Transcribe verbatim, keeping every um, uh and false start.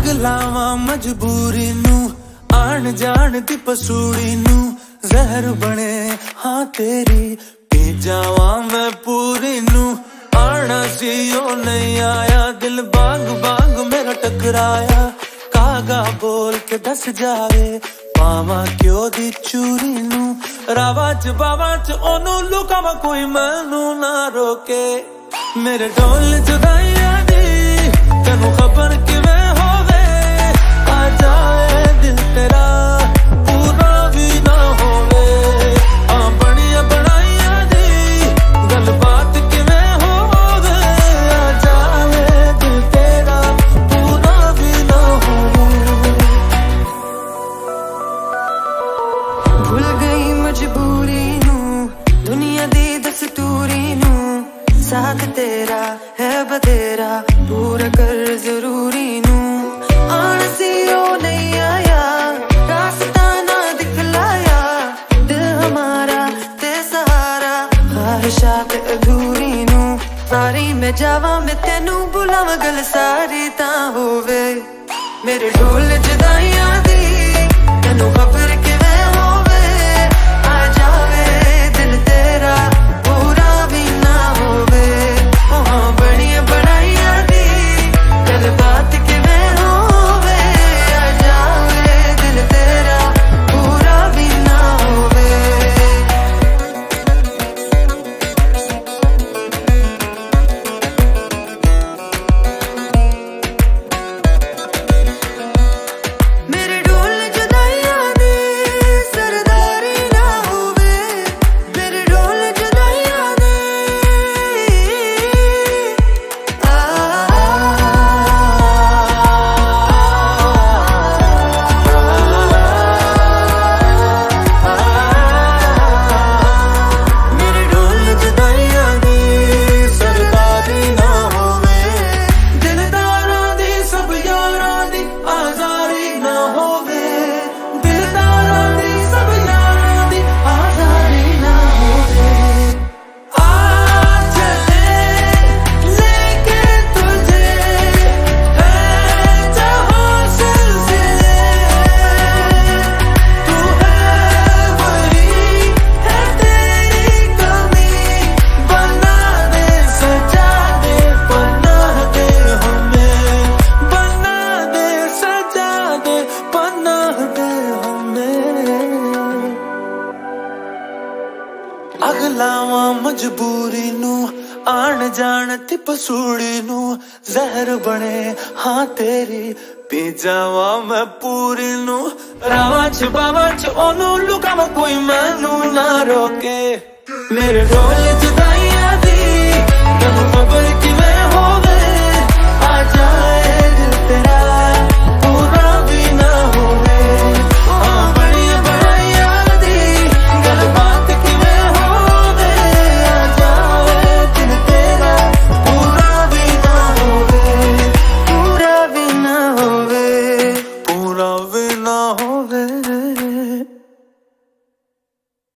अग लावां मजबूरी नू आन जान दी पसूड़ी नू जहर बने हाँ तेरी पी जावा मैं पूरी नू आना सी ओ नहीं आया दिल बाग बाग मेरा टकराया कागा बोल के दस जावे पावा क्यों दी चूरी नू रावा च बावा च ओनू लुकावा कोई मैनू ना रोके मेरे ढोल जुदाइयां दी तेनू खबर किवें होवे आ जाए दिल तेरा पूरा भी ना होवे आ बनिया बनाइयां दी गल बात किवें होवे आ जाए दिल तेरा पूरा भी ना होवे भूल गई मजबूरी नू दुनिया दी दस्तूरी नू साथ तेरा है बतेरा पूरा कर जरूरी नू आना सी ओ नहीं आया रास्ता ना दिखलाया दिल हमारा ते सहारा ख्वाहिशात अधूरी नू सारी मैं जावा मैं तेनू बुलावा गल सारी ता होवे मेरे ढोल जुदाइयां दी तेनू खबर किवें होवे आ जावे दिल तेरा पूरा भी ना होवे बनिया बनाइया दी गल बात किवें होवे आ जावे दिल तेरा पूरा भी ना होवे मेरे ढोल जुदाइयां दी सरदारी ना होवे मेरे ढोल जुदाइयां दी मेरे ढोल जुदाइयां दी सरदारी ना होवे दिलदारां दी सब यारां दी आजारी ना होवे दिलदारां दी सब यारां दी आजारी ना होवे आ चले लेके तुझे है जहां सिलसिले तू है वही है तेरी कमी बना दे सजा दे पनाह दे हमें बना दे सजा दे पनाह दे हमें अग लावां मजबूरी नू आन जान ती पसूड़ी नू जहर बने हाँ तेरी पी जावा मैं पूरी नू रावा च बावा च ओनू लुकावा कोई मैनू ना रोके मेरे ढोल जुदाइयां दी तेनू खबर